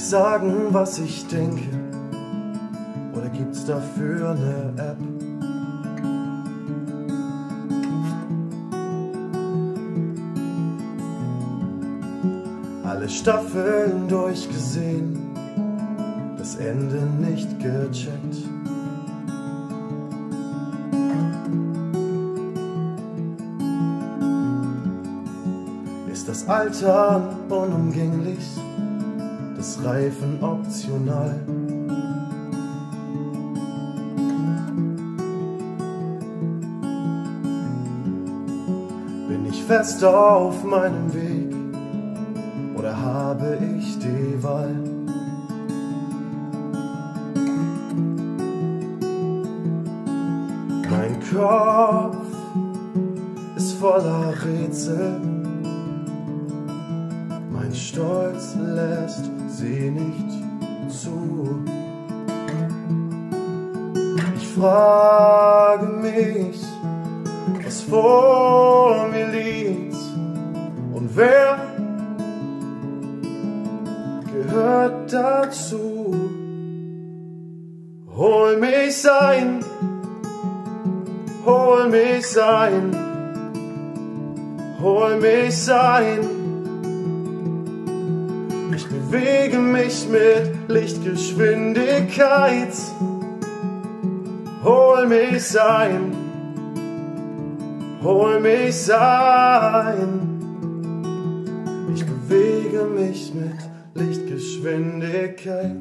sagen, was ich denke? Oder gibt's dafür eine App? Alle Staffeln durchgesehen, das Ende nicht gecheckt. Ist das Altern unumgänglich, das Reifen optional? Bin ich fest auf meinem Weg oder habe ich die Wahl? Mein Kopf ist voller Rätsel, mein Stolz lässt sie nicht zu. Ich frage mich, was vor mir liegt und wer gehört dazu. Hol mich ein, hol mich ein, hol mich ein. Ich bewege mich mit Lichtgeschwindigkeit. Hol mich ein, hol mich ein. Ich bewege mich mit Lichtgeschwindigkeit.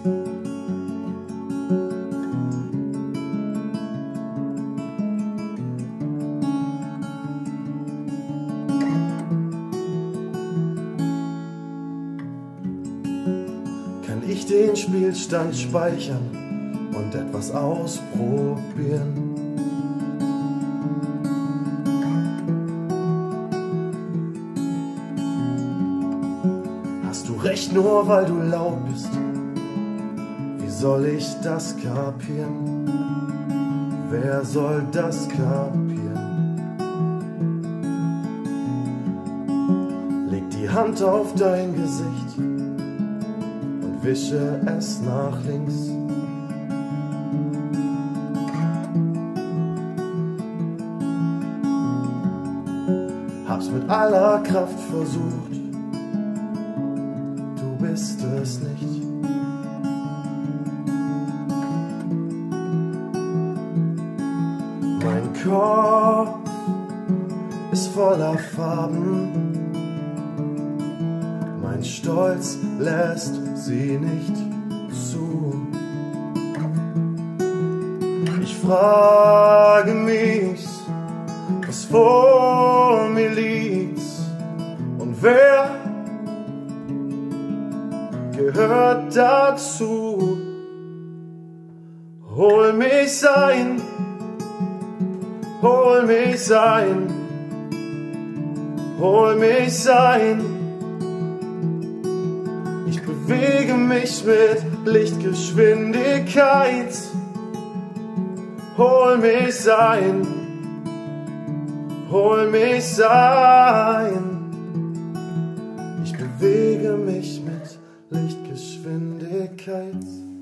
Kann ich den Spielstand speichern und etwas ausprobieren? Hast du recht, nur weil du laut bist? Wie soll ich das kapieren? Wer soll das kapieren? Leg die Hand auf dein Gesicht und wische es nach links. Hab's mit aller Kraft versucht, du bist es nicht. Mein Kopf ist voller Farben, mein Stolz lässt sie nicht zu. Ich frage mich, was vor mir liegt und wer gehört dazu. Hol mich ein, hol mich ein, hol mich ein. Ich bewege mich mit Lichtgeschwindigkeit. Hol mich ein, hol mich ein. Ich bewege mich mit Lichtgeschwindigkeit.